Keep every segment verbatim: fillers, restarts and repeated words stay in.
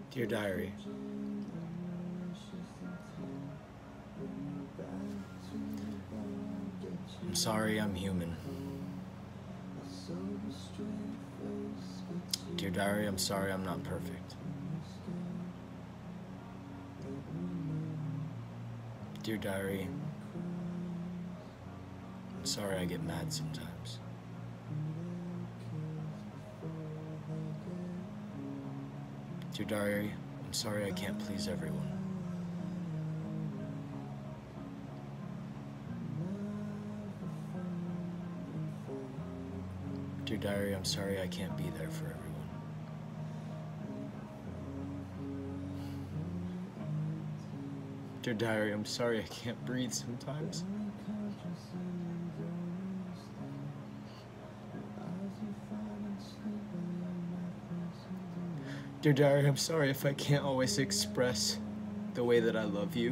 Dear Diary, I'm sorry I'm human. Dear Diary, I'm sorry I'm not perfect. Dear Diary, I'm sorry I get mad sometimes. Dear Diary, I'm sorry I can't please everyone. Dear Diary, I'm sorry I can't be there for everyone. Dear Diary, I'm sorry I can't breathe sometimes. Dear Diary, I'm sorry if I can't always express the way that I love you,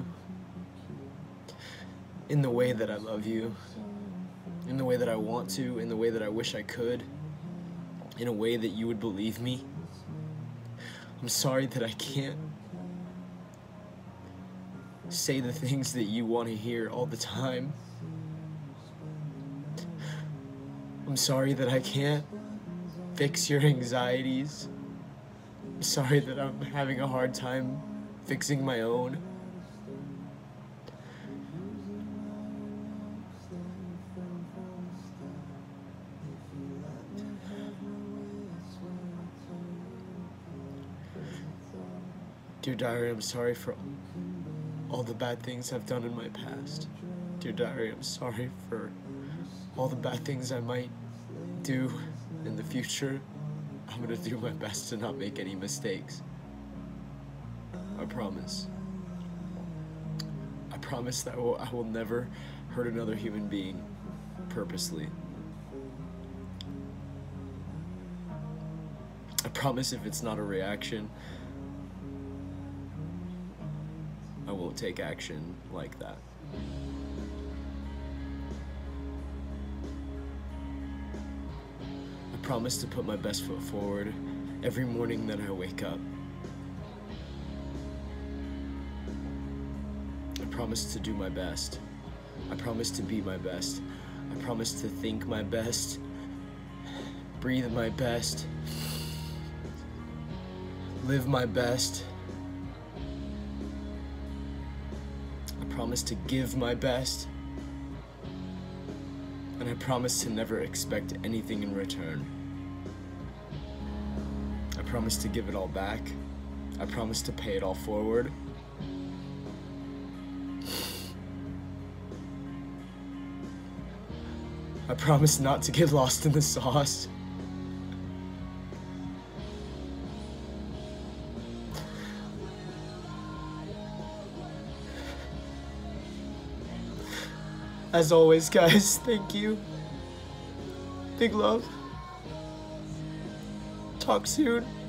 in the way that I love you, in the way that I want to, in the way that I wish I could, in a way that you would believe me. I'm sorry that I can't say the things that you want to hear all the time. I'm sorry that I can't fix your anxieties. I'm sorry that I'm having a hard time fixing my own. Dear Diary, I'm sorry for all the bad things I've done in my past. Dear Diary, I'm sorry for all the bad things I might do in the future. I'm gonna do my best to not make any mistakes. I promise. I promise that I will, I will never hurt another human being purposely. I promise if it's not a reaction, I won't take action like that. I promise to put my best foot forward every morning that I wake up. I promise to do my best. I promise to be my best. I promise to think my best, breathe my best, live my best. I promise to give my best, and I promise to never expect anything in return. I promise to give it all back. I promise to pay it all forward. I promise not to get lost in the sauce. As always, guys, thank you. Big love. Talk soon.